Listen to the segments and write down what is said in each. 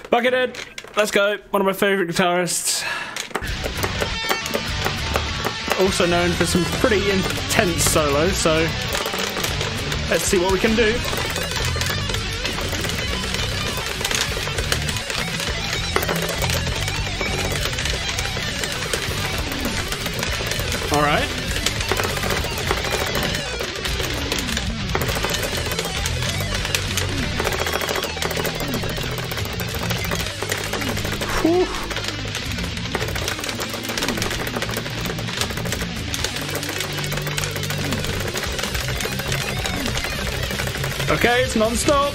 Buckethead, let's go. One of my favourite guitarists. Also known for some pretty intense solos, so let's see what we can do. All right. Whew. Okay, it's non-stop.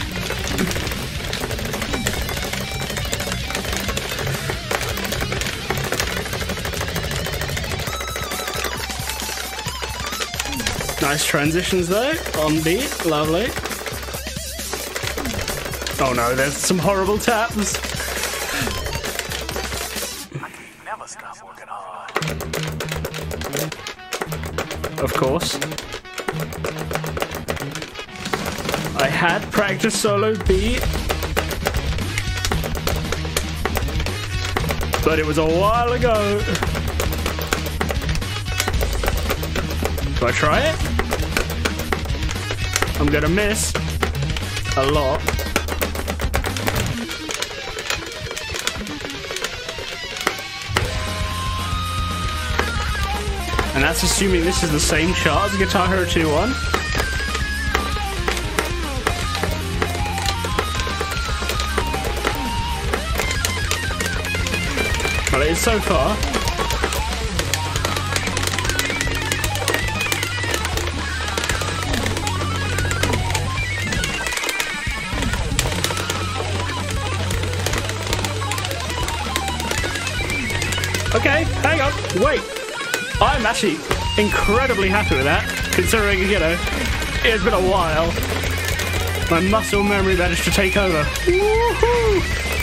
Nice transitions there, on beat, lovely. Oh no, there's some horrible taps. Never stop working hard. Of course. I had practiced solo B, but it was a while ago. Do I try it? I'm gonna miss a lot. And that's assuming this is the same chart as Guitar Hero 2-1. Well, it is so far. Okay, hang on, wait. I'm actually incredibly happy with that, considering, you know, it's been a while. My muscle memory managed to take over. Woohoo!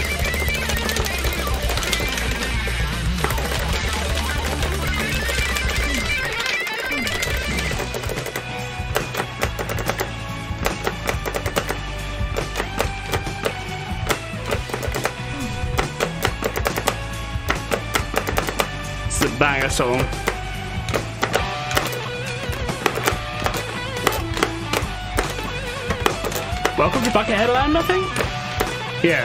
It's a banger song. Welcome to Buckethead Land, I think? Yeah.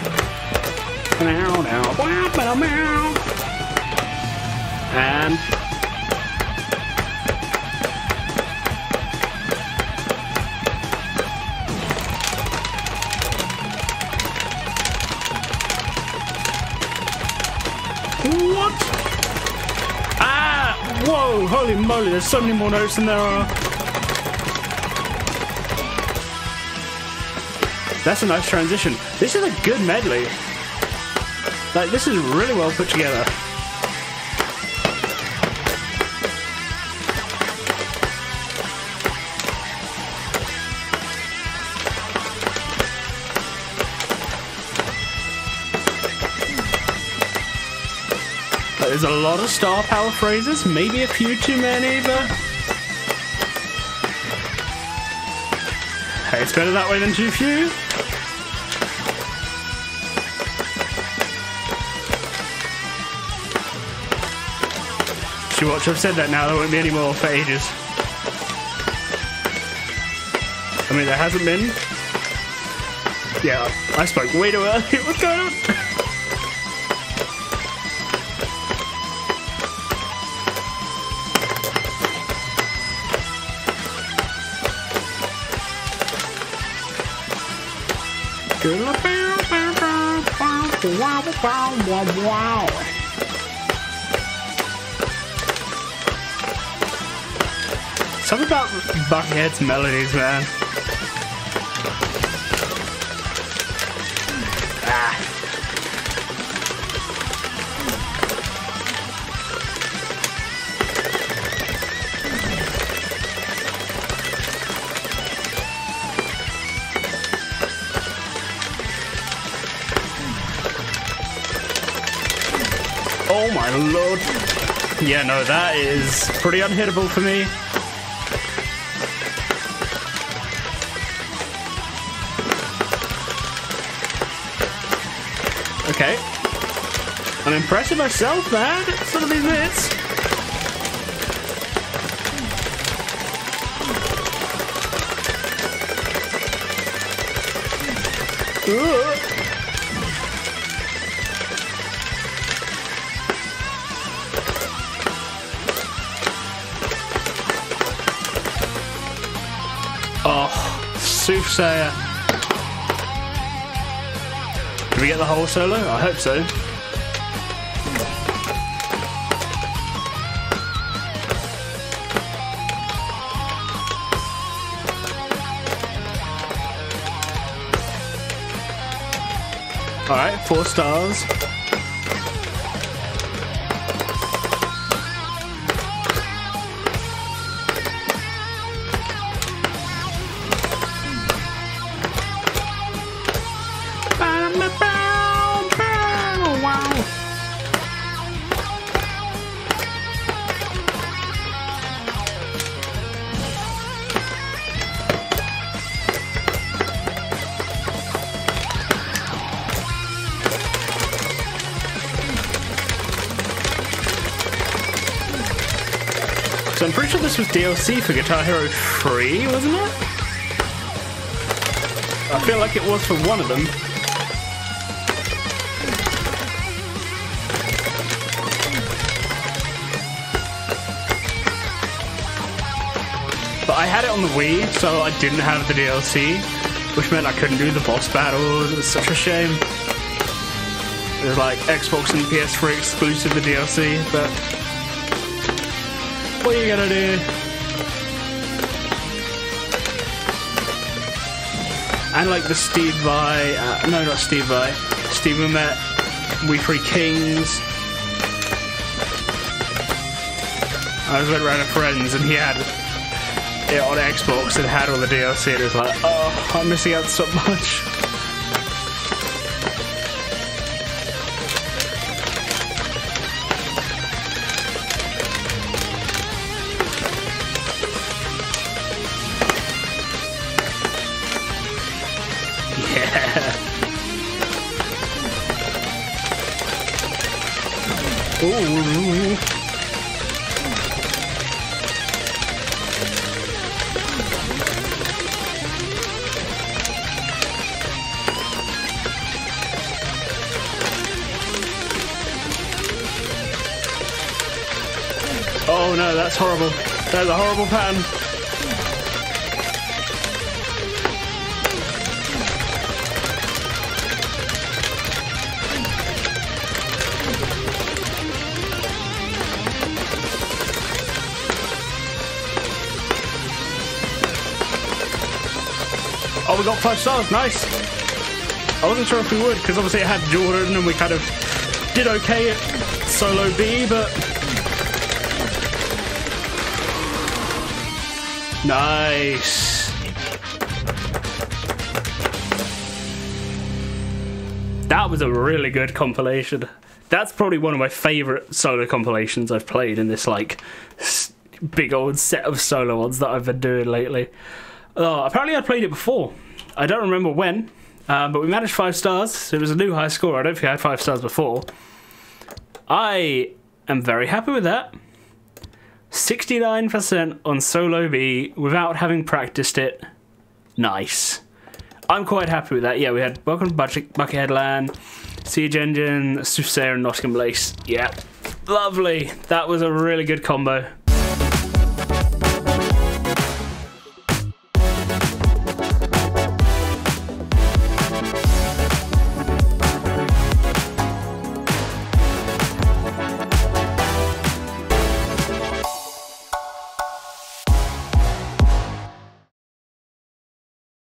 And... what? Ah! Whoa! Holy moly, there's so many more notes than there are. That's a nice transition. This is a good medley. Like, this is really well put together. There's a lot of star power phrases, maybe a few too many, but... hey, it's better that way than too few. You watch, I've said that now, there won't be any more for ages. I mean, there hasn't been. Yeah, I spoke way too early. What's going on? Wow. Something about Buckethead's melodies, man. Ah. Oh my lord. Yeah, no, that is pretty unhittable for me. Okay. I'm impressed with myself, man. Some of these bits. Ooh. Oh, Soothsayer. Did we get the whole solo? I hope so. Alright, 4 stars. So I'm pretty sure this was DLC for Guitar Hero 3, wasn't it? I feel like it was for one of them. But I had it on the Wii, so I didn't have the DLC, which meant I couldn't do the boss battles. It was such a shame. It was like Xbox and PS3 exclusive, the DLC, but what are you gonna do? And like the Steve Vai, no, not Steve Vai, Steve Mamet, We Three Kings. I was went around to friends and he had it on Xbox and had all the DLC and it was like, oh, I'm missing out so much. Ooh. Oh no, that's horrible. That's a horrible pattern. Oh, we got 5 stars, nice. I wasn't sure if we would, because obviously it had Jordan and we kind of did okay at Solo B, but... Nice. That was a really good compilation. That's probably one of my favourite solo compilations I've played in this, like, big old set of solo ones that I've been doing lately. Apparently I played it before. I don't remember when, but we managed 5 stars. So it was a new high score. I don't think I had 5 stars before. I am very happy with that. 69% on Solo B without having practiced it. Nice. I'm quite happy with that. Yeah, we had Welcome to Buckethead Land, Siege Engine, Soothsayer and Nottingham Lace. Yeah, lovely. That was a really good combo.